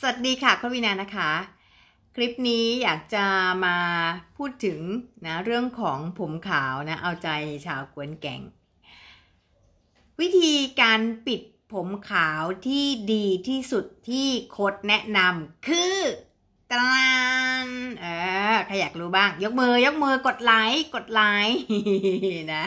วัสดีค่ะคุณวินานะคะคลิปนี้อยากจะมาพูดถึงนะเรื่องของผมขาวนะเอาใจชาวกวนแก่งวิธีการปิดผมขาวที่ดีที่สุดที่โค้ชแนะนำคือตรานใครอยากรู้บ้างยกมือกดไลค์นะ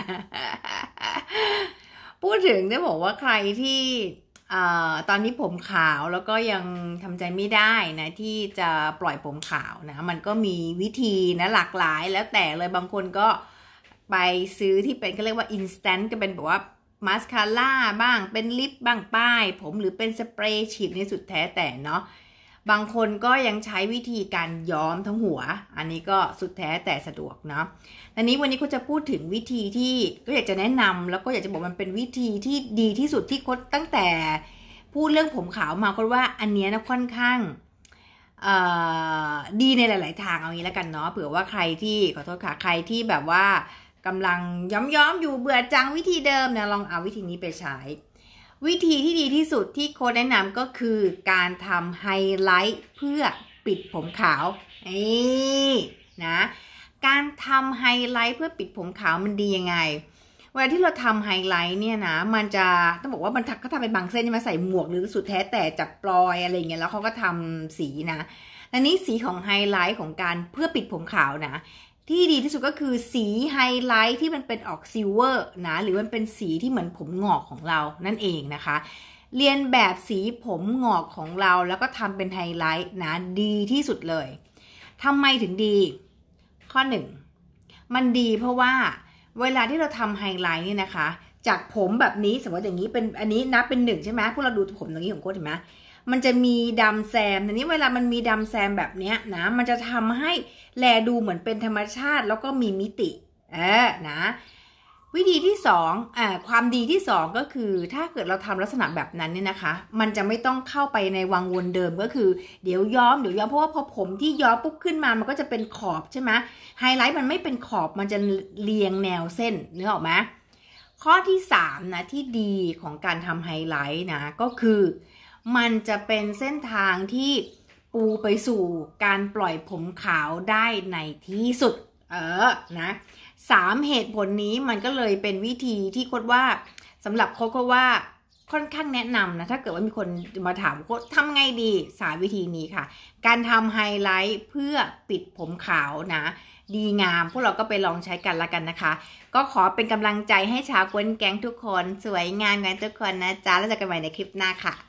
พูดถึงจะบอกว่าใครที่ตอนนี้ผมขาวแล้วก็ยังทำใจไม่ได้นะที่จะปล่อยผมขาวนะมันก็มีวิธีนะหลากหลายแล้วแต่เลยบางคนก็ไปซื้อที่เป็นเขาเรียกว่า instant ก็เป็นแบบว่ามาสคาร่าบ้างเป็นลิปบ้างป้ายผมหรือเป็นสเปรย์ฉีดในสุดแท้แต่เนาะบางคนก็ยังใช้วิธีการย้อมทั้งหัวอันนี้ก็สุดแท้แต่สะดวกเนาะอันนี้วันนี้ก็จะพูดถึงวิธีที่ก็อยากจะแนะนำแล้วก็อยากจะบอกมันเป็นวิธีที่ดีที่สุดที่โค้ชตั้งแต่พูดเรื่องผมขาวมาโค้ชว่าอันนี้นะค่อนข้างดีในหลายๆทางเอางี้แล้วกันเนาะเผื่อว่าใครที่ขอโทษค่ะใครที่แบบว่ากำลังย้อมอยู่เบื่อจังวิธีเดิมเนี่ยลองเอาวิธีนี้ไปใช้วิธีที่ดีที่สุดที่โค้ชแนะนำก็คือการทำไฮไลท์เพื่อปิดผมขาวนี่นะการทำไฮไลท์เพื่อปิดผมขาวมันดียังไงเวลาที่เราทำไฮไลท์เนี่ยนะมันจะต้องบอกว่ามันเขาทำเป็นบางเส้นมาใส่หมวกหรือสุดแท้แต่จับปลอยอะไรเงี้ยแล้วเขาก็ทำสีนะอันนี้สีของไฮไลท์ของการเพื่อปิดผมขาวนะที่ดีที่สุดก็คือสีไฮไลท์ที่มันเป็นออกซิลเวอร์นะหรือมันเป็นสีที่เหมือนผมงอกของเรานั่นเองนะคะเรียนแบบสีผมงอกของเราแล้วก็ทำเป็นไฮไลท์นะดีที่สุดเลยทำไมถึงดีข้อหนึ่งมันดีเพราะว่าเวลาที่เราทำไฮไลท์นี่นะคะจากผมแบบนี้สมมติอย่างนี้เป็นอันนี้นับเป็น1ใช่ไหมพวกเราดูผมตรงนี้ของโค้ชเห็นไหมมันจะมีดำแซมทีนี้เวลามันมีดำแซมแบบนี้นะมันจะทำให้แลดูเหมือนเป็นธรรมชาติแล้วก็มีมิตินะวิธีที่ความดีที่2ก็คือถ้าเกิดเราทำลักษณะแบบนั้นเนี่ยนะคะมันจะไม่ต้องเข้าไปในวังวนเดิมก็คือเดี๋ยวย้อมเพราะว่าพอผมที่ย้อมปุ๊บขึ้นมามันก็จะเป็นขอบใช่ไหมไฮไลท์มันไม่เป็นขอบมันจะเรียงแนวเส้นนึกออกไหมข้อที่3นะที่ดีของการทำไฮไลท์นะก็คือมันจะเป็นเส้นทางที่ปูไปสู่การปล่อยผมขาวได้ในที่สุดนะ3เหตุผลนี้มันก็เลยเป็นวิธีที่โค้ชว่าสำหรับโค้ชว่าค่อนข้างแนะนำนะถ้าเกิดว่ามีคนมาถามโค้ชทำไงดี3วิธีนี้ค่ะการทำไฮไลท์เพื่อปิดผมขาวนะดีงามพวกเราก็ไปลองใช้กันละกันนะคะก็ขอเป็นกำลังใจให้ชาวกวนแก๊งทุกคนสวยงามกันทุกคนนะจ๊ะแล้วเจอกันใหม่ในคลิปหน้าค่ะ